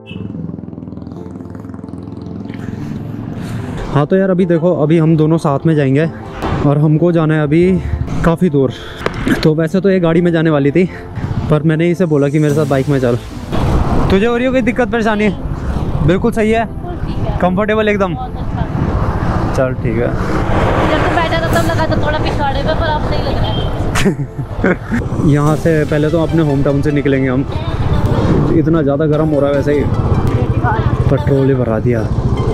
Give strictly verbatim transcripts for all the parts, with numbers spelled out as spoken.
हाँ तो यार अभी देखो, अभी हम दोनों साथ में जाएंगे और हमको जाना है अभी काफ़ी दूर। तो वैसे तो एक गाड़ी में जाने वाली थी, पर मैंने इसे बोला कि मेरे साथ बाइक में चल। तुझे हो रही हो कोई दिक्कत परेशानी? बिल्कुल सही है, कंफर्टेबल एकदम। चल ठीक है। जब तो बैठा था तब लगा था थोड़ा पिछाड़े पे, पर अब सही लग रहा है। यहाँ से पहले तो अपने होम टाउन से निकलेंगे हम। इतना ज़्यादा गर्म हो रहा है वैसे ही, पेट्रोल ही भरा दिया।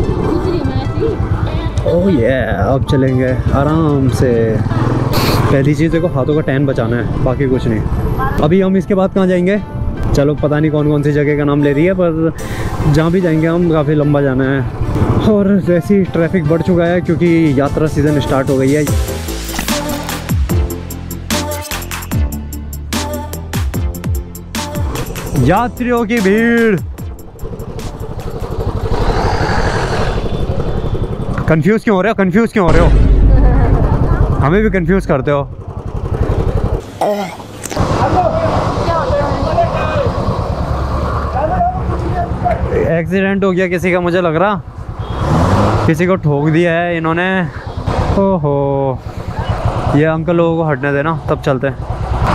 ओह ये अब चलेंगे आराम से। पहली चीज़ देखो, हाथों का टैन बचाना है, बाकी कुछ नहीं। अभी हम इसके बाद कहाँ जाएंगे? चलो पता नहीं कौन कौन सी जगह का नाम ले रही है, पर जहाँ भी जाएंगे हम काफ़ी लंबा जाना है। और वैसे ही ट्रैफिक बढ़ चुका है क्योंकि यात्रा सीज़न स्टार्ट हो गई है। यात्रियों की भीड़। कंफ्यूज क्यों हो रहे हो? कंफ्यूज क्यों हो रहे हो? हमें भी कंफ्यूज करते हो। एक्सीडेंट हो गया किसी का, मुझे लग रहा किसी को ठोक दिया है इन्होंने। ओहो, ये अंकल लोगों को हटने देना, तब चलते हैं।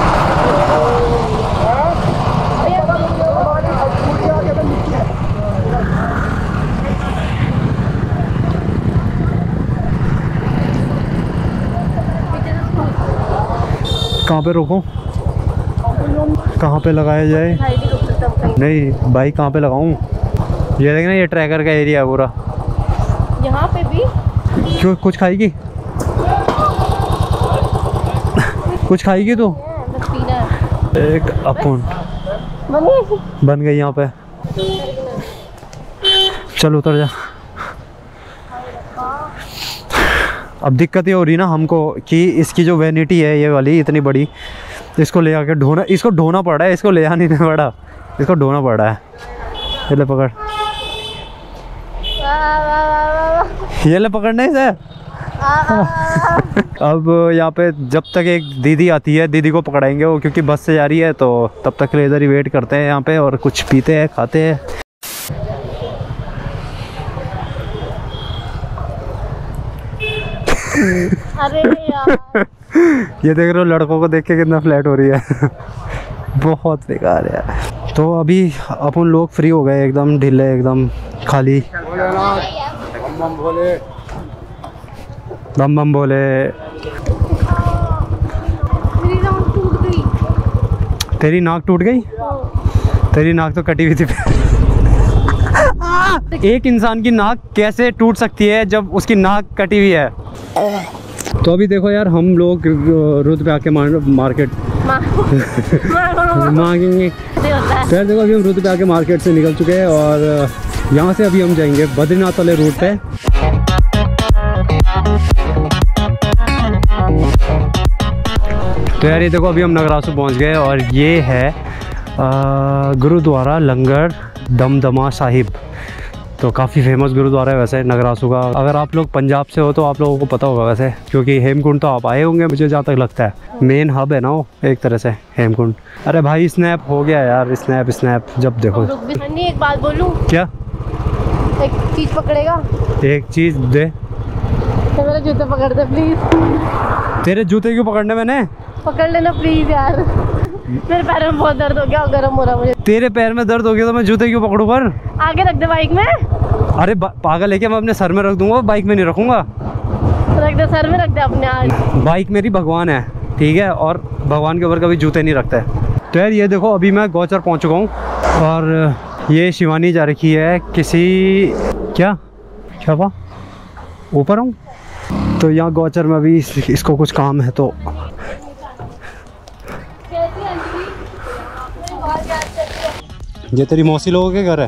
कहाँ पे रोको? कहाँ पे लगाया जाए? नहीं बाइक कहाँ पे लगाऊं? ये देखना, ये ट्रैकर का एरिया है पूरा। यहाँ पे भी क्यों, कुछ खाएगी? कुछ खाएगी तू? एक अपन बन गई यहाँ पे। चल उतर जा। अब दिक्कत ये हो रही ना हमको कि इसकी जो वैनिटी है ये वाली इतनी बड़ी, इसको ले आके ढोना, इसको ढोना पड़ा है, इसको ले आने नहीं पड़ा, इसको ढोना पड़ा है। ये ले पकड़, ये ले पकड़ने से। अब यहाँ पे जब तक एक दीदी आती है, दीदी को पकड़ाएंगे वो, क्योंकि बस से जा रही है, तो तब तक इधर ही वेट करते हैं यहाँ पे और कुछ पीते हैं, खाते हैं। अरे यार ये देख रहे हो, लड़कों को देख के कितना फ्लैट हो रही है। बहुत बेकार है। तो अभी अपन लोग फ्री हो गए, एकदम ढीले, एकदम खाली। बम भोले, बम बम भोले। मेरी नाक टूट गई। तेरी नाक टूट गई? तेरी नाक तो कटी हुई थी। एक इंसान की नाक कैसे टूट सकती है जब उसकी नाक कटी हुई है? तो अभी देखो यार, हम लोग रुद्र पे आके मार्केट मांगेंगे। फिर देखो अभी हम रुद्र पे आके मार्केट से निकल चुके हैं और यहाँ से अभी हम जाएंगे बद्रीनाथ वाले रूट पे। तो यार ये देखो, अभी हम नगरासू पहुँच गए और ये है गुरुद्वारा लंगर दमदमा साहिब। तो काफ़ी फेमस गुरुद्वारा है वैसे नगरासू का। अगर आप लोग पंजाब से हो तो आप लोगों को पता होगा वैसे, क्योंकि हेमकुंड तो आप आए होंगे, मुझे जहाँ तक लगता है मेन हब है ना वो एक तरह से हेमकुंड। अरे भाई स्नैप हो गया यार, स्नैप स्नैप जब देखो। नहीं एक बात बोलूं क्या? एक चीज़ पकड़ेगा? एक चीज़ दे। तो मेरे जूते पकड़ दे प्लीज़। तेरे जूते क्यों पकड़ने मैंने? पकड़ लेना प्लीज़ यार, मेरे पैर में बहुत दर्द हो गया, गर्म हो रहा मुझे। तेरे पैर में दर्द हो गया तो मैं जूते क्यों पकड़ूं? पर आगे रख दे बाइक में। अरे पागल है क्या? मैं अपने सर में रख दूंगा, बाइक में नहीं रखूंगा। रख दे सर में, रख दे अपने। आज बाइक मेरी भगवान है, ठीक है, और भगवान के ऊपर कभी जूते नहीं रखते। तो यार ये देखो, अभी मैं गौचर पहुंच चुका हूँ और ये शिवानी जा रखी है किसी, क्या क्या हुआ, ऊपर हूँ। तो यहाँ गौचर में अभी इस, इसको कुछ काम है। तो ये तेरी मौसी लोगों के घर है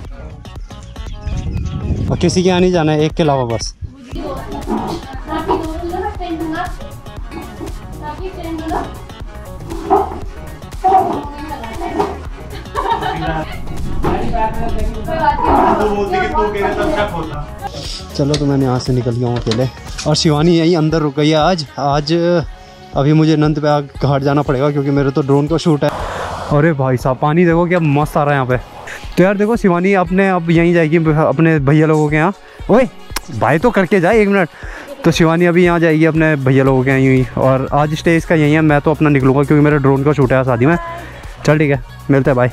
और किसी के यहाँ नहीं जाना है, एक के अलावा बस। चलो तो मैंने यहाँ से निकल गया हूँ अकेले और शिवानी यहीं अंदर रुक गई है आज। आज अभी मुझे नंद पे घाट जाना पड़ेगा क्योंकि मेरे तो ड्रोन का शूट है। अरे भाई साहब, पानी देखो क्या मस्त आ रहा है यहाँ पे। तो यार देखो शिवानी अपने अब यहीं जाएगी अपने भैया लोगों के यहाँ। ओए भाई तो करके जाए एक मिनट। तो शिवानी अभी यहाँ जाएगी अपने भैया लोगों के यहाँ यूँ ही, और आज स्टे इसका यहीं है। मैं तो अपना निकलूँगा क्योंकि मेरा ड्रोन का शूट है शादी में। चल ठीक है, मिलते हैं, बाय।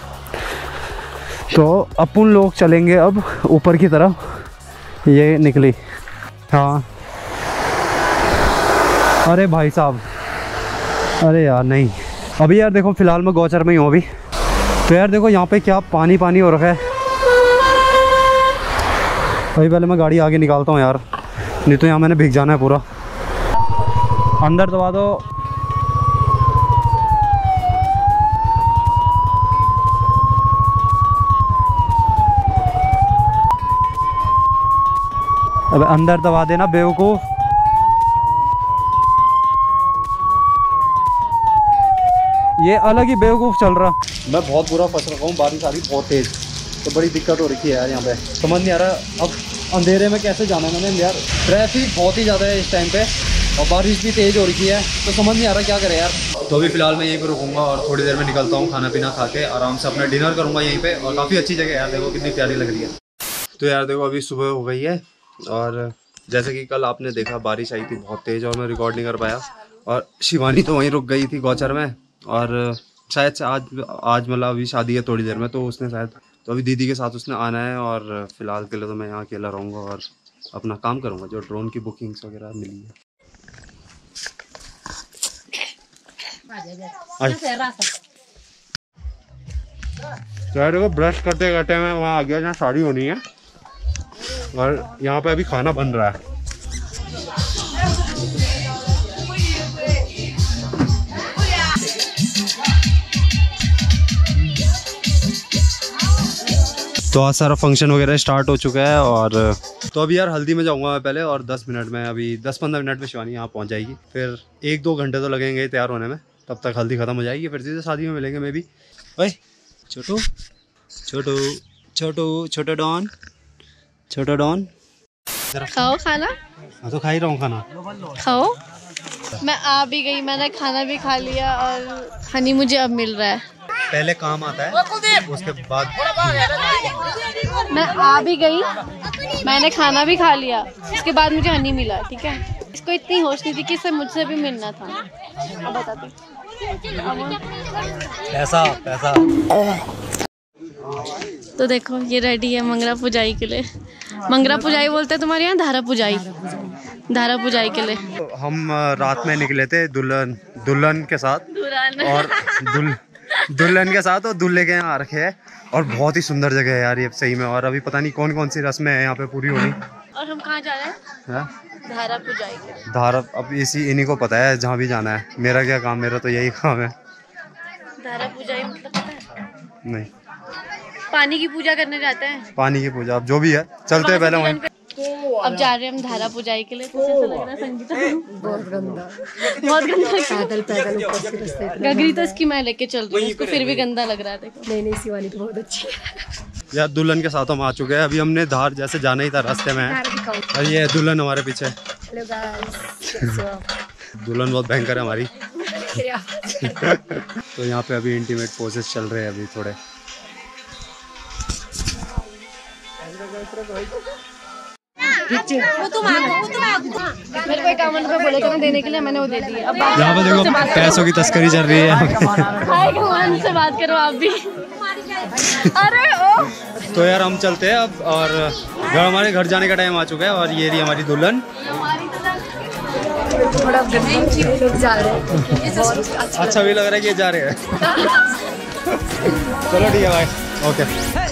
तो अपन लोग चलेंगे अब ऊपर की तरफ। ये निकली, हाँ। अरे भाई साहब, अरे यार नहीं, अभी यार देखो फ़िलहाल मैं गौचर में ही हूँ अभी। तो यार देखो यहाँ पे क्या पानी पानी हो रखा है। अभी पहले मैं गाड़ी आगे निकालता हूँ यार, नहीं तो यहाँ मैंने भीग जाना है पूरा। अंदर दबा दो। अब अंदर दबा देना बेवकूफ़। ये अलग ही बेवकूफ़ चल रहा। मैं बहुत बुरा फंस रखा हूँ, बारिश आ रही बहुत तेज़, तो बड़ी दिक्कत हो रही है यार। यहाँ पे समझ नहीं आ रहा अब अंधेरे में कैसे जाना है मैंने यार। ट्रैफिक बहुत ही ज़्यादा है इस टाइम पे, और बारिश भी तेज़ हो रही है, तो समझ नहीं आ रहा क्या करें यार। तो अभी फ़िलहाल मैं यहीं पर रुकूंगा और थोड़ी देर में निकलता हूँ, खाना पीना खा के आराम से अपना डिनर करूँगा यहीं पर। और काफ़ी अच्छी जगह है यार, देखो कितनी प्यारी लग रही है। तो यार देखो अभी सुबह हो गई है, और जैसे कि कल आपने देखा बारिश आई थी बहुत तेज़, और मैं रिकॉर्ड नहीं कर पाया। और शिवानी तो वहीं रुक गई थी गौचर में, और शायद से आज आज मतलब अभी शादी है थोड़ी देर में, तो उसने शायद तो अभी दीदी के साथ उसने आना है। और फिलहाल के लिए तो मैं यहाँ अकेला रहूँगा और अपना काम करूँगा, जो ड्रोन की बुकिंग्स वगैरह मिली है। तो यार देखो ब्रश करते करते मैं वहाँ आ गया जहाँ शादी होनी है, और यहाँ पे अभी खाना बन रहा है। तो आज सारा फंक्शन वगैरह स्टार्ट हो चुका है। और तो अभी यार हल्दी में जाऊंगा मैं पहले, और दस मिनट में अभी दस पंद्रह मिनट में शिवानी यहाँ पहुँच जाएगी। फिर एक दो घंटे तो लगेंगे तैयार होने में, तब तक हल्दी ख़त्म हो जाएगी, फिर सीधे शादी में मिलेंगे। मैं भी ओए छोटू छोटू छोटू छोटा डॉन छोटा डॉन खाओ खाना। मैं तो खा ही रहा हूँ खाना, खाओ। मैं आ भी गई, मैंने खाना भी खा लिया, और हनी मुझे अब मिल रहा है। पहले काम आता है उसके बाद। मैं आ भी गई, मैंने खाना भी खा लिया, उसके बाद मुझे हनी मिला। ठीक है, इसको इतनी होश नहीं थी कि इससे मुझसे भी मिलना था। अब बताती पैसा पैसा। तो देखो ये रेडी है मंगरा पुजाई के लिए। मंगरा पुजाई बोलते हैं तुम्हारे यहाँ? धारा पुजाई, धारा पुजाई के लिए। तो हम रात में निकले थे दुल्हन दुल्हन के साथ, और दुल दुल्हन के साथ और दूल्हे के यहाँ आ रखे हैं। और बहुत ही सुंदर जगह है यार ये सही में। और अभी पता नहीं कौन कौन सी रस्में हैं यहाँ पे पूरी होनी। और हम कहाँ जा रहे हैं? है? धारा पुजाई के लिए। धारा अब इसी इन्हीं को पता है जहाँ भी जाना है। मेरा क्या काम, मेरा तो यही काम है। धारा पुजाई मतलब पता है? नहीं, पानी की पूजा करने जाते हैं। पानी की पूजा, अब जो भी है चलते हैं पहले वहीं। अब जा रहे हैं हम धारा पुजाई के लिए। कैसा लग रहा है संगीता? बहुत गंदा, बहुत गंदा। पैदल पैदल ऊपर से रास्ते। गगरी तो इसकी मैं लेके चल रही हूँ, इसको फिर भी गंदा लग रहा है। देखो नहीं नहीं, शिवानी तो बहुत अच्छी है यार। दुल्हन के साथ हम आ चुके हैं, अभी हमने धार जैसे जाना ही था रास्ते में है। और ये दुल्हन हमारे पीछे। दुल्हन बहुत भयंकर है हमारी। तो यहाँ पे अभी इंटीमेट पोजेस चल रहे हैं अभी थोड़े। वो तुम वो तुम मेरे को इक्यावन रुपए बोले थे ना देने के लिए, मैंने वो दे दिए। अब यहाँ पे देखो पैसों की तस्करी चल रही है। से बात करो आप भी। अरे ओ तो यार हम चलते हैं अब, और घर हमारे घर जाने का टाइम आ चुका है। और ये रही हमारी दुल्हन। अच्छा भी लग रहा है कि ये जा रहे हैं। चलो ठीक है भाई, ओके।